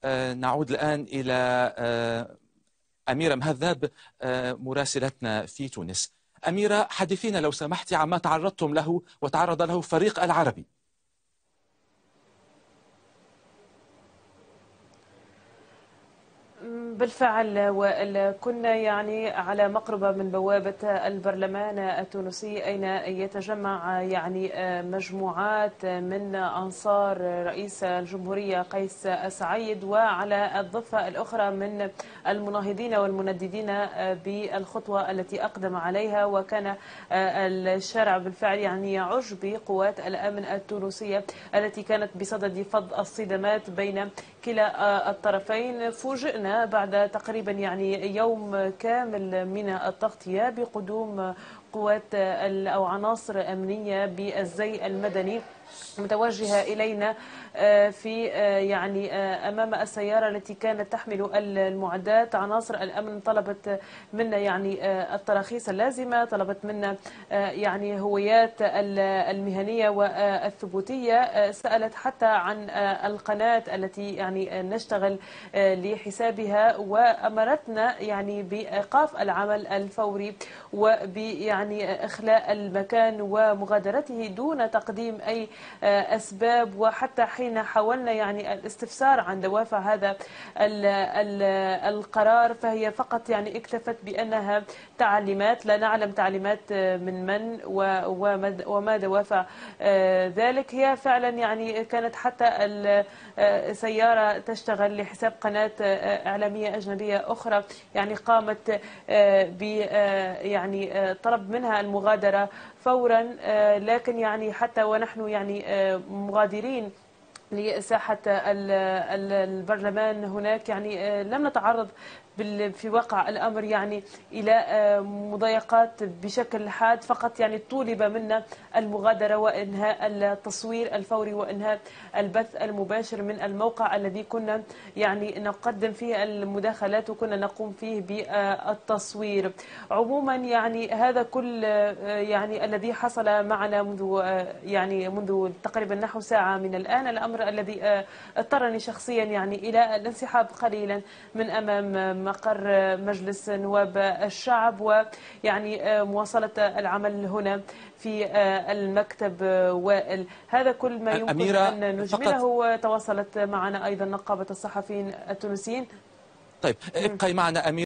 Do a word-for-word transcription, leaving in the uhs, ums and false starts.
نعود الآن إلى أميرة مهذب مراسلتنا في تونس. أميرة، حدثينا لو سمحت عما تعرضتم له وتعرض له فريق العربي. بالفعل، وكنا يعني على مقربة من بوابة البرلمان التونسي، أين يتجمع يعني مجموعات من أنصار رئيس الجمهورية قيس سعيد، وعلى الضفة الأخرى من المناهضين والمنددين بالخطوة التي أقدم عليها. وكان الشارع بالفعل يعني يعج بقوات الأمن التونسية التي كانت بصدد فض الصدامات بين كلا الطرفين. فوجئنا بعد تقريبا يعني يوم كامل من التغطية بقدوم قوات أو عناصر أمنية بالزي المدني متوجهة إلينا في يعني أمام السيارة التي كانت تحمل المعدات. عناصر الأمن طلبت منا يعني التراخيص اللازمة، طلبت منا يعني هويات المهنية والثبوتية، سألت حتى عن القناة التي يعني نشتغل لحسابها، وأمرتنا يعني بإيقاف العمل الفوري وبيعني إخلاء المكان ومغادرته دون تقديم أي أسباب. وحتى حين حاولنا يعني الاستفسار عن دوافع هذا ال ال القرار، فهي فقط يعني اكتفت بأنها تعليمات، لا نعلم تعليمات من من وما دوافع ذلك. هي فعلا يعني كانت حتى السيارة تشتغل لحساب قناة إعلامية أجنبية أخرى، يعني قامت ب يعني طلب منها المغادرة فورا. لكن يعني حتى ونحن يعني مغادرين لساحة البرلمان هناك يعني لم نتعرض في واقع الأمر يعني إلى مضايقات بشكل حاد، فقط يعني طولب منا المغادرة وإنهاء التصوير الفوري وإنهاء البث المباشر من الموقع الذي كنا يعني نقدم فيه المداخلات وكنا نقوم فيه بالتصوير. عموما يعني هذا كل يعني الذي حصل معنا منذ يعني منذ تقريبا نحو ساعة من الآن، الأمر الذي اضطرني شخصيا يعني إلى الانسحاب قليلا من أمام مقر مجلس نواب الشعب، ويعني مواصلة العمل هنا في المكتب. وائل، هذا كل ما يمكن أن نجمله. تواصلت معنا أيضا نقابة الصحفيين التونسيين. طيب ابقي معنا أميرة.